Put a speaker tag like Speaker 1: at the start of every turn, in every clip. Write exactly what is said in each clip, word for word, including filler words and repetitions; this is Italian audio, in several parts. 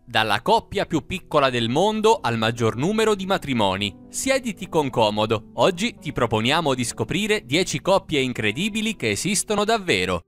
Speaker 1: Dalla coppia più piccola del mondo al maggior numero di matrimoni. Siediti con comodo. Oggi ti proponiamo di scoprire dieci coppie incredibili che esistono davvero.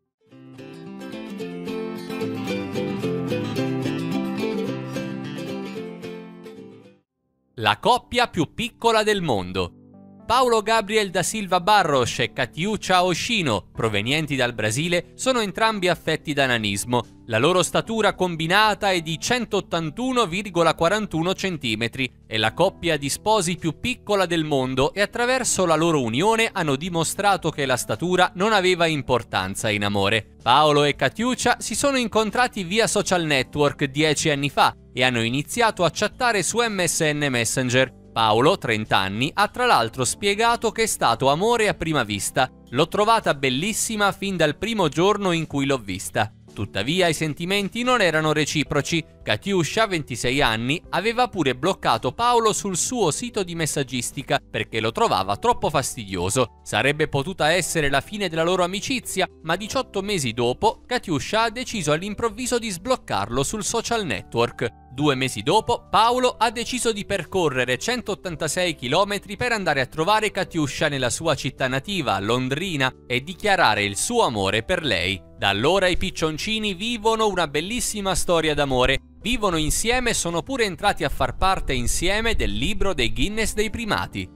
Speaker 1: La coppia più piccola del mondo. Paulo Gabriel da Silva Barros e Catiucia Oshino, provenienti dal Brasile, sono entrambi affetti da nanismo. La loro statura combinata è di centottantuno virgola quarantuno centimetri. È la coppia di sposi più piccola del mondo e attraverso la loro unione hanno dimostrato che la statura non aveva importanza in amore. Paolo e Catiucia si sono incontrati via social network dieci anni fa e hanno iniziato a chattare su M S N Messenger. Paolo, trenta anni, ha tra l'altro spiegato che è stato amore a prima vista. L'ho trovata bellissima fin dal primo giorno in cui l'ho vista. Tuttavia i sentimenti non erano reciproci. Catiucia, ventisei anni, aveva pure bloccato Paolo sul suo sito di messaggistica perché lo trovava troppo fastidioso. Sarebbe potuta essere la fine della loro amicizia, ma diciotto mesi dopo Catiucia ha deciso all'improvviso di sbloccarlo sul social network. Due mesi dopo, Paolo ha deciso di percorrere centottantasei chilometri per andare a trovare Catiucia nella sua città nativa, londrina, e dichiarare il suo amore per lei. Da allora i piccioncini vivono una bellissima storia d'amore. Vivono insieme e sono pure entrati a far parte insieme del libro dei Guinness dei primati.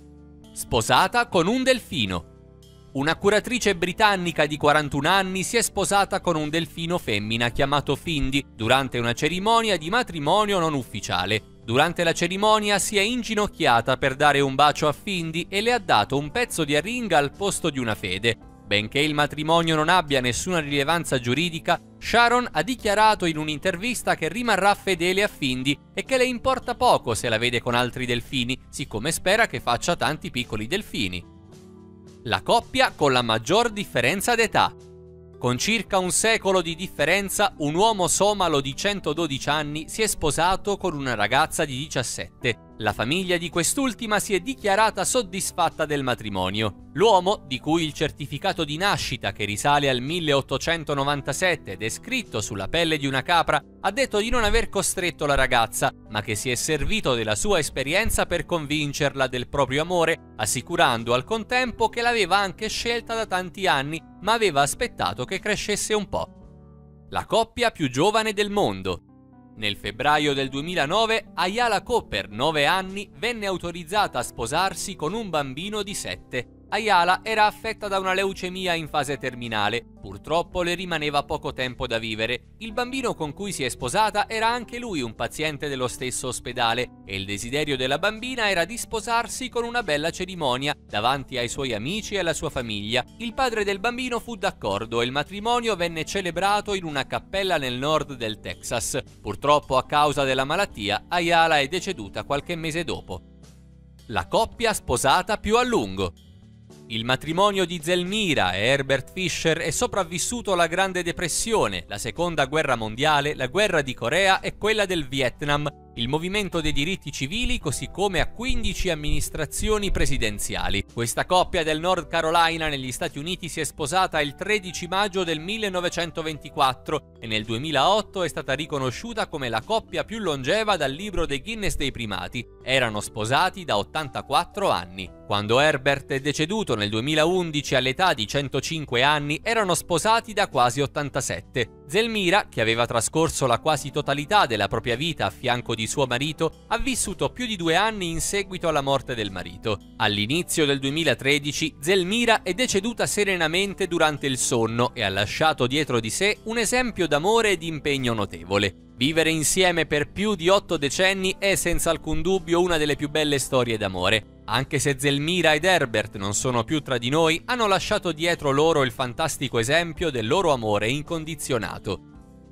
Speaker 1: Sposata con un delfino. Una curatrice britannica di quarantuno anni si è sposata con un delfino femmina chiamato Findy durante una cerimonia di matrimonio non ufficiale. Durante la cerimonia si è inginocchiata per dare un bacio a Findy e le ha dato un pezzo di arringa al posto di una fede. Benché il matrimonio non abbia nessuna rilevanza giuridica, Sharon ha dichiarato in un'intervista che rimarrà fedele a Findy e che le importa poco se la vede con altri delfini, siccome spera che faccia tanti piccoli delfini. La coppia con la maggior differenza d'età. Con circa un secolo di differenza, un uomo somalo di centododici anni si è sposato con una ragazza di diciassette. La famiglia di quest'ultima si è dichiarata soddisfatta del matrimonio. L'uomo, di cui il certificato di nascita, che risale al milleottocentonovantasette ed è scritto sulla pelle di una capra, ha detto di non aver costretto la ragazza, ma che si è servito della sua esperienza per convincerla del proprio amore, assicurando al contempo che l'aveva anche scelta da tanti anni, ma aveva aspettato che crescesse un po'. La coppia più giovane del mondo. Nel febbraio del duemilanove, Ayala Cooper, nove anni, venne autorizzata a sposarsi con un bambino di sette. Ayala era affetta da una leucemia in fase terminale. Purtroppo le rimaneva poco tempo da vivere. Il bambino con cui si è sposata era anche lui un paziente dello stesso ospedale e il desiderio della bambina era di sposarsi con una bella cerimonia davanti ai suoi amici e alla sua famiglia. Il padre del bambino fu d'accordo e il matrimonio venne celebrato in una cappella nel nord del Texas. Purtroppo, a causa della malattia, Ayala è deceduta qualche mese dopo. La coppia sposata più a lungo. Il matrimonio di Zelmira e Herbert Fisher è sopravvissuto alla Grande Depressione, la Seconda Guerra Mondiale, la Guerra di Corea e quella del Vietnam, il movimento dei diritti civili, così come a quindici amministrazioni presidenziali. Questa coppia del North Carolina negli Stati Uniti si è sposata il tredici maggio del millenovecentoventiquattro e nel duemilaotto è stata riconosciuta come la coppia più longeva dal libro dei Guinness dei primati. Erano sposati da ottantaquattro anni. Quando Herbert è deceduto nel duemilaundici all'età di centocinque anni, erano sposati da quasi ottantasette. Zelmira, che aveva trascorso la quasi totalità della propria vita a fianco di suo marito, ha vissuto più di due anni in seguito alla morte del marito. All'inizio del duemilatredici, Zelmira è deceduta serenamente durante il sonno e ha lasciato dietro di sé un esempio d'amore e di impegno notevole. Vivere insieme per più di otto decenni è senza alcun dubbio una delle più belle storie d'amore. Anche se Zelmira ed Herbert non sono più tra di noi, hanno lasciato dietro loro il fantastico esempio del loro amore incondizionato.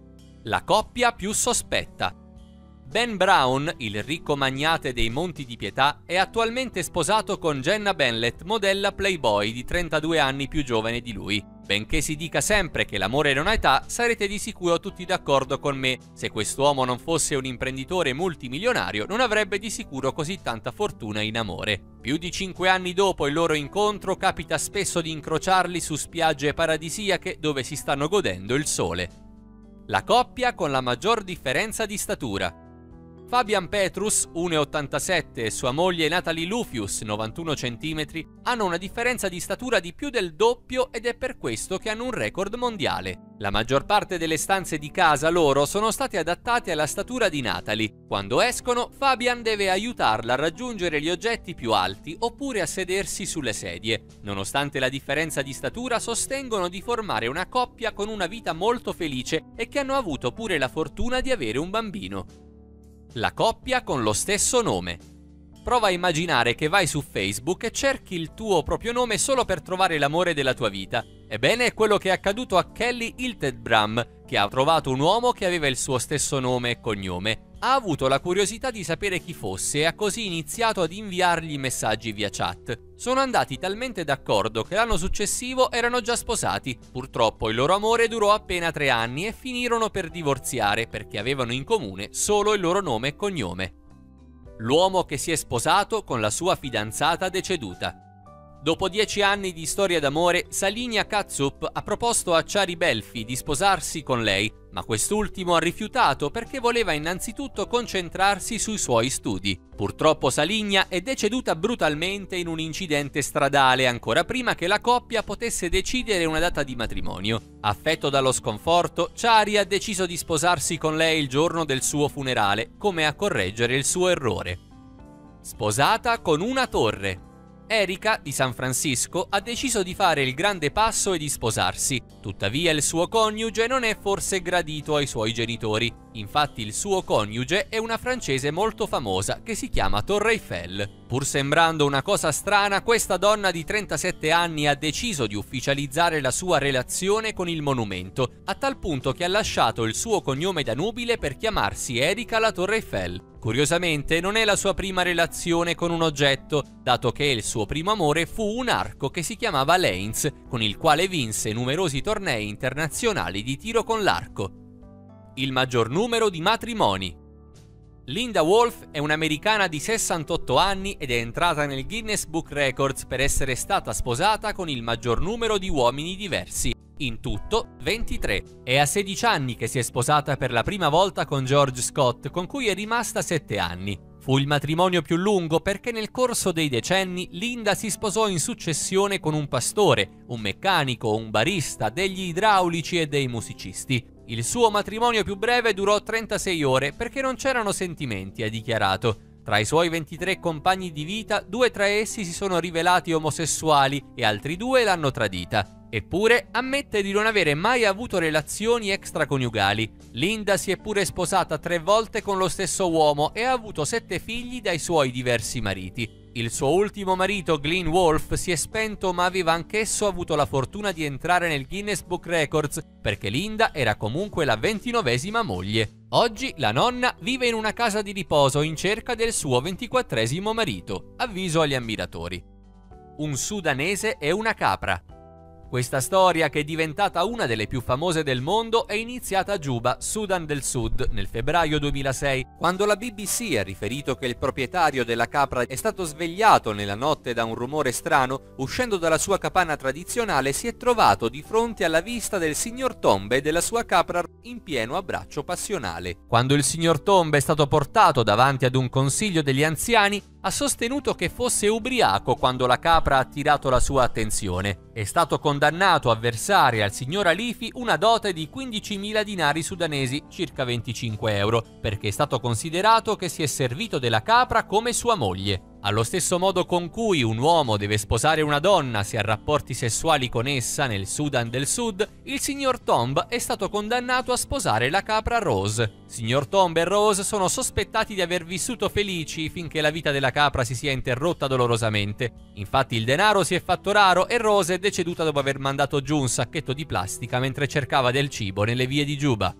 Speaker 1: La coppia più sospetta. Ben Brown, il ricco magnate dei Monti di Pietà, è attualmente sposato con Jenna Benlett, modella Playboy di trentadue anni più giovane di lui. Benché si dica sempre che l'amore non ha età, sarete di sicuro tutti d'accordo con me. Se quest'uomo non fosse un imprenditore multimilionario, non avrebbe di sicuro così tanta fortuna in amore. Più di cinque anni dopo il loro incontro, capita spesso di incrociarli su spiagge paradisiache dove si stanno godendo il sole. La coppia con la maggior differenza di statura. Fabian Petrus, uno virgola ottantasette, e sua moglie Natalie Lufius, novantuno centimetri, hanno una differenza di statura di più del doppio ed è per questo che hanno un record mondiale. La maggior parte delle stanze di casa loro sono state adattate alla statura di Natalie. Quando escono, Fabian deve aiutarla a raggiungere gli oggetti più alti oppure a sedersi sulle sedie. Nonostante la differenza di statura, sostengono di formare una coppia con una vita molto felice e che hanno avuto pure la fortuna di avere un bambino. La coppia con lo stesso nome. Prova a immaginare che vai su Facebook e cerchi il tuo proprio nome solo per trovare l'amore della tua vita. Ebbene, è quello che è accaduto a Kelly Hiltebram, che ha trovato un uomo che aveva il suo stesso nome e cognome. Ha avuto la curiosità di sapere chi fosse e ha così iniziato ad inviargli messaggi via chat. Sono andati talmente d'accordo che l'anno successivo erano già sposati. Purtroppo il loro amore durò appena tre anni e finirono per divorziare perché avevano in comune solo il loro nome e cognome. L'uomo che si è sposato con la sua fidanzata deceduta. Dopo dieci anni di storia d'amore, Salinia Katsup ha proposto a Chari Belfi di sposarsi con lei, ma quest'ultimo ha rifiutato perché voleva innanzitutto concentrarsi sui suoi studi. Purtroppo Salinia è deceduta brutalmente in un incidente stradale ancora prima che la coppia potesse decidere una data di matrimonio. Affetto dallo sconforto, Chari ha deciso di sposarsi con lei il giorno del suo funerale, come a correggere il suo errore. Sposata con una torre. Erika, di San Francisco, ha deciso di fare il grande passo e di sposarsi. Tuttavia il suo coniuge non è forse gradito ai suoi genitori. Infatti il suo coniuge è una francese molto famosa che si chiama Torre Eiffel. Pur sembrando una cosa strana, questa donna di trentasette anni ha deciso di ufficializzare la sua relazione con il monumento, a tal punto che ha lasciato il suo cognome da nubile per chiamarsi Erika la Torre Eiffel. Curiosamente non è la sua prima relazione con un oggetto, dato che il suo primo amore fu un arco che si chiamava Lens, con il quale vinse numerosi tornei internazionali di tiro con l'arco. Il maggior numero di matrimoni. Linda Wolf è un'americana di sessantotto anni ed è entrata nel Guinness Book Records per essere stata sposata con il maggior numero di uomini diversi. In tutto ventitré. È a sedici anni che si è sposata per la prima volta con George Scott, con cui è rimasta sette anni. Fu il matrimonio più lungo perché nel corso dei decenni Linda si sposò in successione con un pastore, un meccanico, un barista, degli idraulici e dei musicisti. Il suo matrimonio più breve durò trentasei ore perché non c'erano sentimenti, ha dichiarato. Tra i suoi ventitré compagni di vita, due tra essi si sono rivelati omosessuali e altri due l'hanno tradita. Eppure ammette di non avere mai avuto relazioni extraconiugali. Linda si è pure sposata tre volte con lo stesso uomo e ha avuto sette figli dai suoi diversi mariti. Il suo ultimo marito, Glenn Wolf, si è spento, ma aveva anch'esso avuto la fortuna di entrare nel Guinness Book Records perché Linda era comunque la ventinovesima moglie. Oggi la nonna vive in una casa di riposo in cerca del suo ventiquattresimo marito. Avviso agli ammiratori. Un sudanese e una capra. Questa storia, che è diventata una delle più famose del mondo, è iniziata a Juba, Sudan del Sud, nel febbraio duemilasei, quando la B B C ha riferito che il proprietario della capra è stato svegliato nella notte da un rumore strano. Uscendo dalla sua capanna tradizionale si è trovato di fronte alla vista del signor Tombe e della sua capra in pieno abbraccio passionale. Quando il signor Tombe è stato portato davanti ad un consiglio degli anziani, ha sostenuto che fosse ubriaco quando la capra ha attirato la sua attenzione. È stato condannato a versare al signor Alifi una dote di quindicimila dinari sudanesi, circa venticinque euro, perché è stato considerato che si è servito della capra come sua moglie. Allo stesso modo con cui un uomo deve sposare una donna se ha rapporti sessuali con essa nel Sudan del Sud, il signor Tomb è stato condannato a sposare la capra Rose. Signor Tomb e Rose sono sospettati di aver vissuto felici finché la vita della capra si sia interrotta dolorosamente. Infatti il denaro si è fatto raro e Rose è deceduta dopo aver mandato giù un sacchetto di plastica mentre cercava del cibo nelle vie di Juba.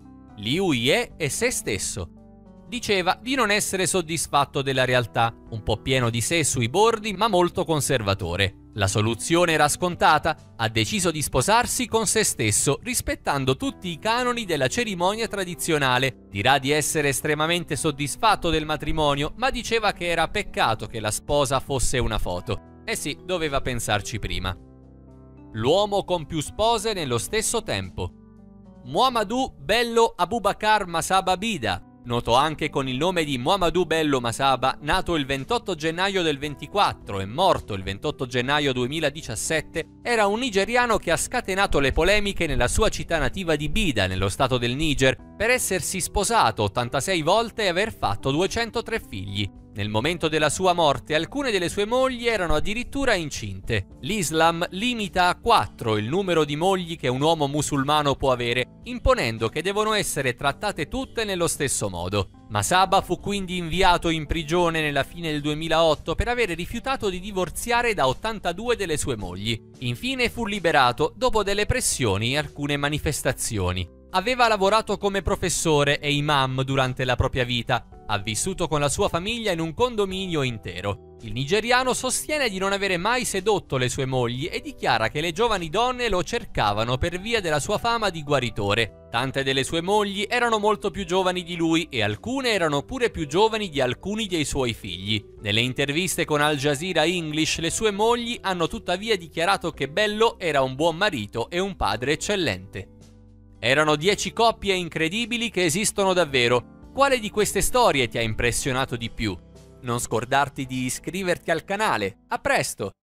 Speaker 1: Liu Ye è se stesso. Diceva di non essere soddisfatto della realtà, un po' pieno di sé sui bordi ma molto conservatore. La soluzione era scontata, ha deciso di sposarsi con se stesso, rispettando tutti i canoni della cerimonia tradizionale. Dirà di essere estremamente soddisfatto del matrimonio, ma diceva che era peccato che la sposa fosse una foto. Eh sì, doveva pensarci prima. L'uomo con più spose nello stesso tempo. Muhammadu Bello Abubakar Masaba Bida, noto anche con il nome di Muhammadu Bello Masaba, nato il ventotto gennaio del ventiquattro e morto il ventotto gennaio duemiladiciassette, era un nigeriano che ha scatenato le polemiche nella sua città nativa di Bida, nello stato del Niger, per essersi sposato ottantasei volte e aver fatto duecentotré figli. Nel momento della sua morte, alcune delle sue mogli erano addirittura incinte. L'Islam limita a quattro il numero di mogli che un uomo musulmano può avere, imponendo che devono essere trattate tutte nello stesso modo. Masaba fu quindi inviato in prigione nella fine del duemilaotto per avere rifiutato di divorziare da ottantadue delle sue mogli. Infine fu liberato dopo delle pressioni e alcune manifestazioni. Aveva lavorato come professore e imam durante la propria vita. Ha vissuto con la sua famiglia in un condominio intero. Il nigeriano sostiene di non avere mai sedotto le sue mogli e dichiara che le giovani donne lo cercavano per via della sua fama di guaritore. Tante delle sue mogli erano molto più giovani di lui e alcune erano pure più giovani di alcuni dei suoi figli. Nelle interviste con Al Jazeera English, le sue mogli hanno tuttavia dichiarato che Bello era un buon marito e un padre eccellente. Erano dieci coppie incredibili che esistono davvero. Quale di queste storie ti ha impressionato di più? Non scordarti di iscriverti al canale. A presto!